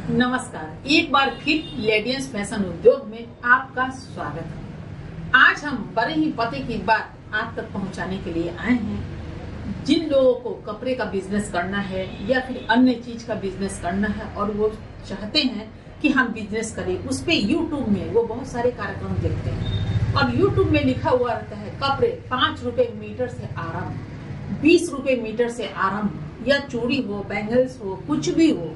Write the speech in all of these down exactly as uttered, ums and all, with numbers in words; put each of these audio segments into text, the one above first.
नमस्कार, एक बार फिर लेडियंस फैशन उद्योग में आपका स्वागत है। आज हम बड़े ही पते की बात आप तक पहुंचाने के लिए आए हैं। जिन लोगों को कपड़े का बिजनेस करना है या फिर अन्य चीज का बिजनेस करना है और वो चाहते हैं कि हम बिजनेस करें, उस पे यूट्यूब में वो बहुत सारे कार्यक्रम देखते हैं और यूट्यूब में लिखा हुआ रहता है कपड़े पांच रुपए मीटर से आरंभ, बीस रुपए मीटर से आरंभ, या चूड़ी हो, बैंगल्स हो, कुछ भी हो,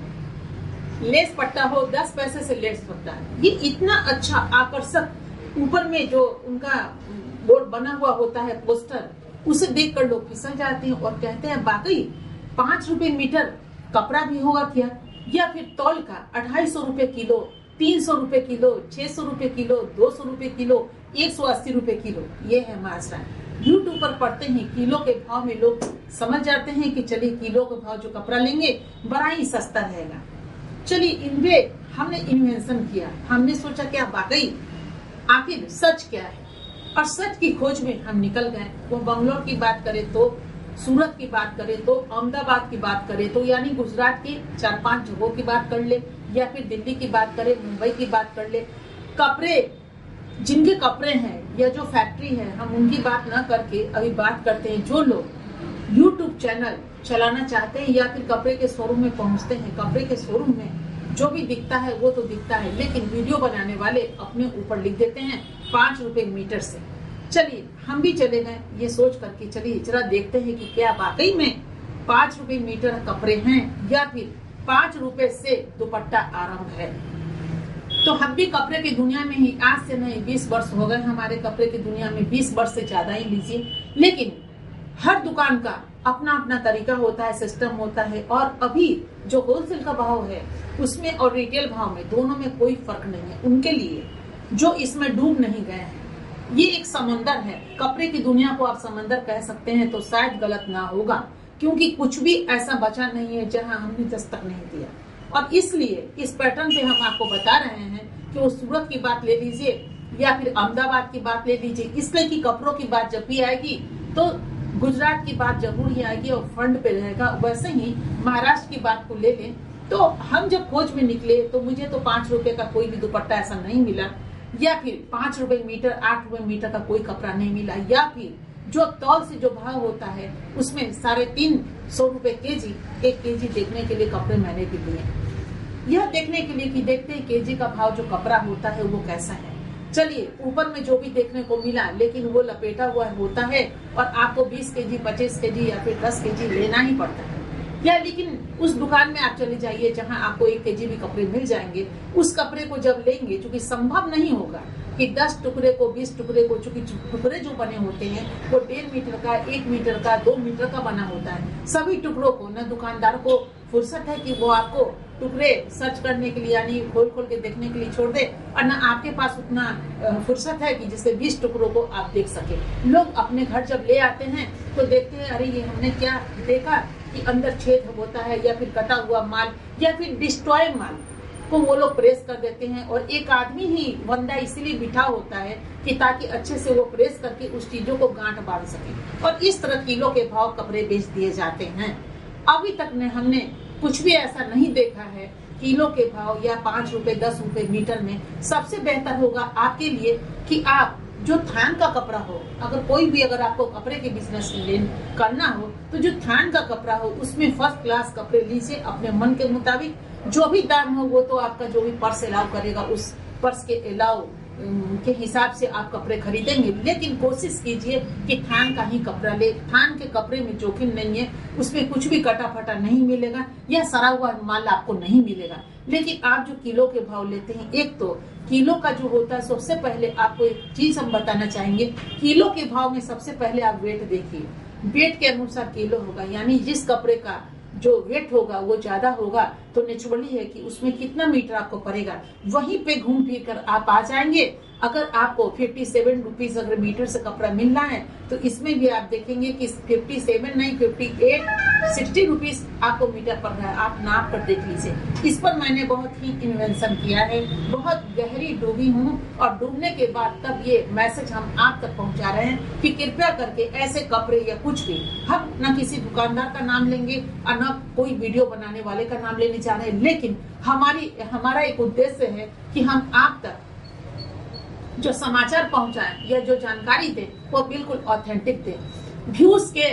लेस पट्टा हो, दस पैसे से लेस पट्टा। ये इतना अच्छा आकर्षक ऊपर में जो उनका बोर्ड बना हुआ होता है, पोस्टर, उसे देखकर लोग फिसल जाते हैं और कहते हैं वाकई पांच रुपए मीटर कपड़ा भी होगा क्या, या फिर तौल का अढ़ाई सौ रुपए किलो, तीन सौ रुपए किलो, छह सौ रुपए किलो, दो सौ रुपए किलो, एक सौ अस्सी रुपए किलो। ये है माजरा। यूट्यूब पर पढ़ते हैं किलो के भाव में लोग समझ जाते हैं कि चलिए किलो के भाव जो कपड़ा लेंगे बड़ा ही सस्ता रहेगा। चलिए इनमें हमने इन्वेंशन किया, हमने सोचा क्या वाकई आखिर सच क्या है, और सच की खोज में हम निकल गए। वो बंगलोर की बात करें तो, सूरत की बात करें तो, अहमदाबाद की बात करें तो, यानी गुजरात के चार पांच जगहों की बात कर ले, या फिर दिल्ली की बात करें, मुंबई की बात कर ले। कपड़े जिनके कपड़े हैं या जो फैक्ट्री है, हम उनकी बात न करके अभी बात करते हैं जो लोग यूट्यूब चैनल चलाना चाहते हैं या फिर कपड़े के शोरूम में पहुंचते हैं। कपड़े के शोरूम में जो भी दिखता है वो तो दिखता है, लेकिन वीडियो बनाने वाले अपने ऊपर लिख देते हैं पांच रुपए मीटर से। चलिए हम भी चले गए ये सोच करके, चलिए जरा देखते हैं कि क्या वाकई में पांच रुपए मीटर कपड़े हैं या फिर पांच रुपए से दुपट्टा आरंभ है। तो हम भी कपड़े की दुनिया में ही आज से नहीं बीस वर्ष हो गए हमारे कपड़े की दुनिया में, बीस वर्ष से ज्यादा ही लीजिए, लेकिन हर दुकान का अपना अपना तरीका होता है, सिस्टम होता है। और अभी जो होलसेल का भाव है उसमें और रिटेल भाव में, दोनों में कोई फर्क नहीं है उनके लिए जो इसमें डूब नहीं गए हैं। ये एक समंदर है, कपड़े की दुनिया को आप समंदर कह सकते हैं तो शायद गलत ना होगा, क्योंकि कुछ भी ऐसा बचा नहीं है जहां हमने दस्तक नहीं दिया। और इसलिए इस पैटर्न पे हम आपको बता रहे हैं कि वो सूरत की बात ले लीजिए या फिर अहमदाबाद की बात ले लीजिए, इसलिए कि कपड़ों की बात जब भी आएगी तो गुजरात की बात जरूर ही आएगी और फ्रंट पे रहेगा। वैसे ही महाराष्ट्र की बात को ले लें तो हम जब खोज में निकले तो मुझे तो पांच रुपए का कोई भी दुपट्टा ऐसा नहीं मिला, या फिर पांच रुपए मीटर, आठ रुपए मीटर का कोई कपड़ा नहीं मिला, या फिर जो तौल से जो भाव होता है उसमें साढ़े तीन सौ रुपए के जी, एक के जी देखने के लिए कपड़े मैंने भी लिए, यह देखने के लिए कि देखते हैं के जी का भाव जो कपड़ा होता है वो कैसा है। चलिए ऊपर में जो भी देखने को मिला, लेकिन वो लपेटा हुआ होता है और आपको बीस केजी, पच्चीस केजी या फिर दस केजी लेना ही पड़ता है। या लेकिन उस दुकान में आप चले जाइए जहां आपको एक केजी भी कपड़े मिल जाएंगे। उस कपड़े को जब लेंगे, चूंकि संभव नहीं होगा कि दस टुकड़े को, बीस टुकड़े को, चूंकि टुकड़े जो बने होते हैं वो डेढ़ मीटर का, एक मीटर का, दो मीटर का बना होता है। सभी टुकड़ों को न दुकानदार को फुर्सत है कि वो आपको टुकड़े सर्च करने के लिए यानी खोल खोल के देखने के लिए छोड़ दे, और न आपके पास उतना फुर्सत है कि जिससे बीस टुकड़ों को आप देख सके। लोग अपने घर जब ले आते हैं तो देखते हैं अरे ये हमने क्या देखा कि अंदर छेद होता है, या फिर कटा हुआ माल या फिर डिस्ट्रॉय माल को वो लोग प्रेस कर देते हैं। और एक आदमी ही बंदा इसीलिए बिठा होता है कि ताकि अच्छे से वो प्रेस करके उस चीजों को गांठ बांध सके, और इस तरह किलो के भाव कपड़े बेच दिए जाते हैं। अभी तक ने हमने कुछ भी ऐसा नहीं देखा है किलो के भाव या पांच रुपए, दस रुपए मीटर में। सबसे बेहतर होगा आपके लिए कि आप जो थान का कपड़ा हो, अगर कोई भी अगर आपको कपड़े के बिजनेस करना हो तो जो थान का कपड़ा हो उसमें फर्स्ट क्लास कपड़े लीजिए अपने मन के मुताबिक। जो भी दाम हो वो तो आपका जो भी पर्स अलाउ करेगा उस पर्स के अलाउ के हिसाब से आप कपड़े खरीदेंगे, लेकिन कोशिश कीजिए कि थान का ही कपड़ा ले। थान के कपड़े में जोखिम नहीं है, उसमें कुछ भी कटा फटा नहीं मिलेगा या सड़ा हुआ माल आपको नहीं मिलेगा। लेकिन आप जो किलो के भाव लेते हैं, एक तो किलो का जो होता है, सबसे पहले आपको एक चीज हम बताना चाहेंगे, किलो के भाव में सबसे पहले आप वेट देखिए, वेट के अनुसार किलो होगा, यानी जिस कपड़े का जो वेट होगा वो ज्यादा होगा तो नेचुरली है कि उसमें कितना मीटर आपको पड़ेगा, वहीं पे घूम फिर कर आप आ जाएंगे अगर आपको फिफ्टी सेवन रुपीज अगर मीटर से कपड़ा मिल रहा है तो इसमें भी आप देखेंगे कि फिफ्टी सेवन नहीं फिफ्टी एट सिक्सटी रुपीज आपको मीटर पड़ रहा है। आप नाप कर देख लीजिए। इस पर मैंने बहुत ही इन्वेंशन किया है, बहुत गहरी डूबी हूँ और डूबने के बाद तब ये मैसेज हम आप तक पहुँचा रहे हैं कि कृपया करके ऐसे कपड़े या कुछ भी हम न किसी दुकानदार का नाम लेंगे और न कोई वीडियो बनाने वाले का नाम लेने जा रहे हैं, लेकिन हमारी हमारा एक उद्देश्य है कि हम आप तक जो समाचार पहुंचाएं या जो जानकारी दें वो बिल्कुल ऑथेंटिक दें। व्यूज के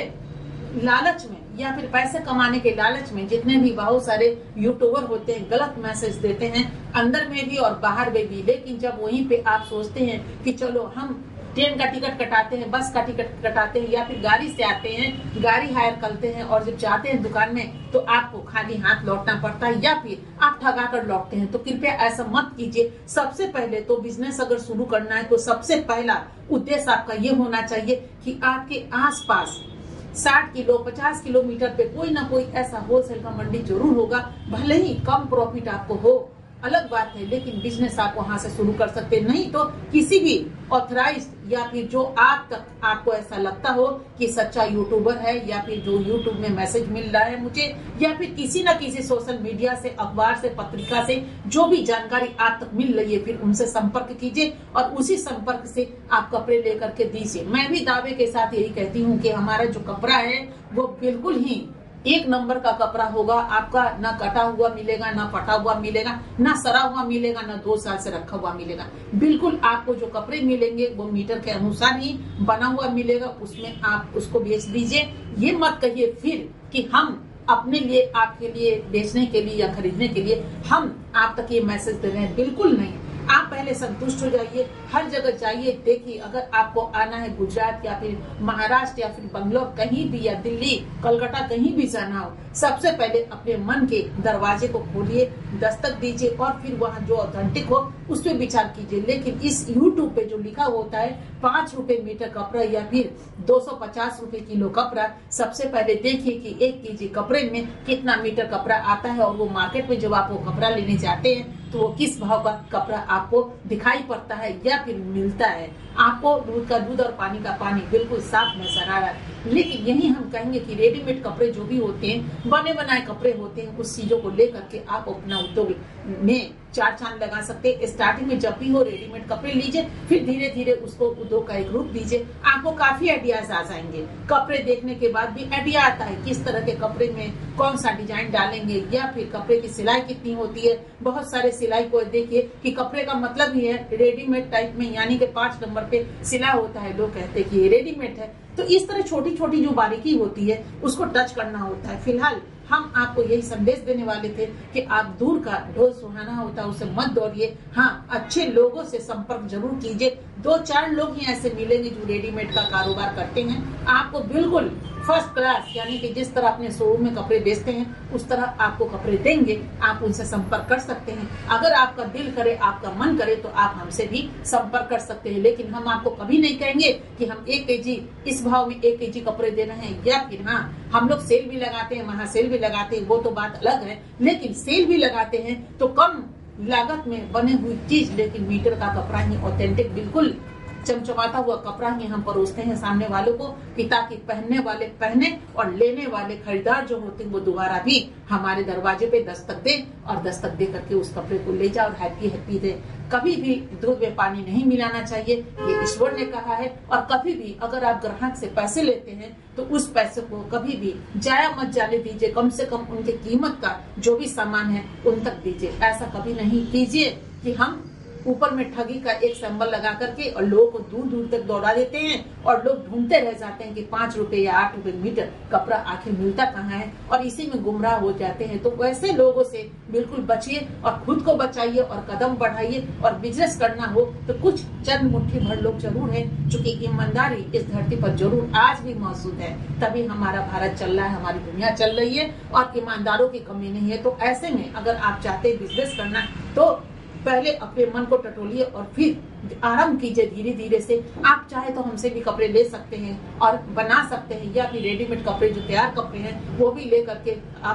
लालच में या फिर पैसे कमाने के लालच में जितने भी बहुत सारे यूट्यूबर होते हैं गलत मैसेज देते हैं, अंदर में भी और बाहर में भी। लेकिन जब वहीं पे आप सोचते हैं कि चलो हम ट्रेन का टिकट कटाते हैं, बस का टिकट कटाते हैं या फिर गाड़ी से आते हैं, गाड़ी हायर करते हैं और जब जाते हैं दुकान में तो आपको खाली हाथ लौटना पड़ता है या फिर आप ठगा कर लौटते हैं। तो कृपया ऐसा मत कीजिए। सबसे पहले तो बिजनेस अगर शुरू करना है तो सबसे पहला उद्देश्य आपका ये होना चाहिए कि आपके आसपास साठ किलो पचास किलोमीटर पे कोई ना कोई ऐसा होलसेल का मंडी जरूर होगा। भले ही कम प्रॉफिट आपको हो, अलग बात है, लेकिन बिजनेस आप वहां से शुरू कर सकते हैं। नहीं तो किसी भी ऑथराइज्ड या फिर जो आप तक आपको ऐसा लगता हो कि सच्चा यूट्यूबर है या फिर जो यूट्यूब में मैसेज मिल रहा है मुझे या फिर किसी न किसी सोशल मीडिया से, अखबार से, पत्रिका से जो भी जानकारी आप तक मिल रही है, फिर उनसे संपर्क कीजिए और उसी संपर्क से आप कपड़े लेकर के दीजिए। मैं भी दावे के साथ यही कहती हूँ कि हमारा जो कपड़ा है वो बिल्कुल ही एक नंबर का कपड़ा होगा। आपका ना कटा हुआ मिलेगा, ना फटा हुआ मिलेगा, ना सरा हुआ मिलेगा, ना दो साल से रखा हुआ मिलेगा। बिल्कुल आपको जो कपड़े मिलेंगे वो मीटर के अनुसार ही बना हुआ मिलेगा, उसमें आप उसको बेच दीजिए। ये मत कहिए फिर कि हम अपने लिए, आपके लिए बेचने के लिए या खरीदने के लिए हम आप तक ये मैसेज दे रहे हैं। बिल्कुल नहीं। आप पहले संतुष्ट हो जाइए, हर जगह जाइए, देखिए। अगर आपको आना है गुजरात या फिर महाराष्ट्र या फिर बंगलोर कहीं भी या दिल्ली कलकत्ता कहीं भी जाना हो, सबसे पहले अपने मन के दरवाजे को खोलिए, दस्तक दीजिए और फिर वहाँ जो ऑथेंटिक हो उस पर विचार कीजिए। लेकिन इस यूट्यूब पे जो लिखा होता है पांच रुपए मीटर कपड़ा या फिर दो सौ पचास रुपए किलो कपड़ा, सबसे पहले देखिए कि एक केजी कपड़े में कितना मीटर कपड़ा आता है और वो मार्केट में जब आप वो कपड़ा लेने जाते हैं तो वो किस भाव का कपड़ा आपको दिखाई पड़ता है या फिर मिलता है। आपको दूध का दूध और पानी का पानी बिल्कुल साफ नजर आ रहा है। लेकिन यही हम कहेंगे कि रेडीमेड कपड़े जो भी होते हैं, बने बनाए कपड़े होते हैं, उस चीजों को लेकर के आप अपना उद्योग में चार चांद लगा सकते हैं। स्टार्टिंग में जब भी हो रेडीमेड कपड़े लीजिए, फिर धीरे धीरे उसको उद्योग का एक रूप दीजिए। आपको काफी आइडियाज आ जाएंगे। कपड़े देखने के बाद भी आइडिया आता है किस तरह के कपड़े में कौन सा डिजाइन डालेंगे या फिर कपड़े की सिलाई कितनी होती है। बहुत सारे सिलाई को देखिए कि कपड़े का मतलब ही है रेडीमेड टाइप में, यानी कि पांच नंबर पे सिला होता है, लोग कहते हैं कि ये रेडीमेड है। तो इस तरह छोटी छोटी जो बारीकी होती है उसको टच करना होता है। फिलहाल हम आपको यही संदेश देने वाले थे कि आप दूर का ढोल सुहाना होता है उसे मत दौड़िए। हाँ, अच्छे लोगों से संपर्क जरूर कीजिए। दो चार लोग ही ऐसे मिलेंगे जो रेडीमेड का कारोबार करते हैं। आपको बिल्कुल फर्स्ट क्लास, यानी कि जिस तरह अपने शोरूम में कपड़े बेचते हैं उस तरह आपको कपड़े देंगे। आप उनसे संपर्क कर सकते हैं। अगर आपका दिल करे, आपका मन करे तो आप हमसे भी संपर्क कर सकते हैं। लेकिन हम आपको कभी नहीं कहेंगे कि हम एक केजी इस भाव में एक केजी कपड़े दे रहे हैं, या फिर हाँ हम लोग सेल भी लगाते हैं, वहाँ सेल भी लगाते हैं, वो तो बात अलग है। लेकिन सेल भी लगाते हैं तो कम लागत में बने हुई चीज, लेकिन मीटर का कपड़ा ही ऑथेंटिक बिल्कुल चमचमाता हुआ कपड़ा ही हम परोसते हैं सामने वालों को, कि ताकि पहनने वाले पहने और लेने वाले खरीदार जो होते हैं वो दोबारा भी हमारे दरवाजे पे दस्तक दे और दस्तक दे करके उस कपड़े को ले जाए और हैप्पी हैप्पी दे। कभी भी दूध में पानी नहीं मिलाना चाहिए, ये ईश्वर ने कहा है। और कभी भी अगर आप ग्राहक से पैसे लेते हैं तो उस पैसे को कभी भी जाया मत जाने दीजिए। कम से कम उनके कीमत का जो भी सामान है उन तक दीजिए। ऐसा कभी नहीं कीजिए कि हम ऊपर में ठगी का एक सिंबल लगा करके और लोगों को दूर दूर तक दौड़ा देते हैं और लोग ढूंढते रह जाते हैं कि पांच रुपए या आठ रुपए मीटर कपड़ा आखिर मिलता कहाँ है, और इसी में गुमराह हो जाते हैं। तो वैसे लोगों से बिल्कुल बचिए और खुद को बचाइए और कदम बढ़ाइए। और बिजनेस करना हो तो कुछ चंद मुट्ठी भर लोग जरूर हैं जो कि ईमानदारी इस धरती पर जरूर आज भी मौजूद है, तभी हमारा भारत चल रहा है, हमारी दुनिया चल रही है और ईमानदारों की कमी नहीं है। तो ऐसे में अगर आप चाहते हैं बिजनेस करना तो पहले अपने मन को टटोलिए और फिर आरंभ कीजिए धीरे धीरे से। आप चाहे तो हमसे भी कपड़े ले सकते हैं और बना सकते हैं, या फिर रेडीमेड कपड़े जो तैयार कपड़े हैं वो भी ले करके आप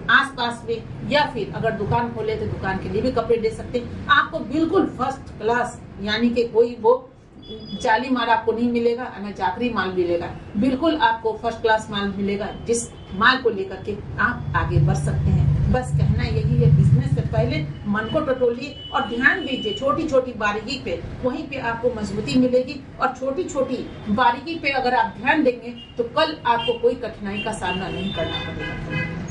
आसपास में, या फिर अगर दुकान खोले तो दुकान के लिए भी कपड़े दे सकते हैं। आपको बिल्कुल फर्स्ट क्लास, यानी कि कोई वो जाली माल आपको नहीं मिलेगा, ना जाकरी माल मिलेगा, बिल्कुल आपको फर्स्ट क्लास माल मिलेगा, जिस माल को लेकर के आप आगे बढ़ सकते हैं। बस कहना यही है, बिजनेस से पहले मन को टटोलिए और ध्यान दीजिए छोटी छोटी बारीकी पे, वहीं पे आपको मजबूती मिलेगी। और छोटी छोटी बारीकी पे अगर आप ध्यान देंगे तो कल आपको कोई कठिनाई का सामना नहीं करना पड़ेगा।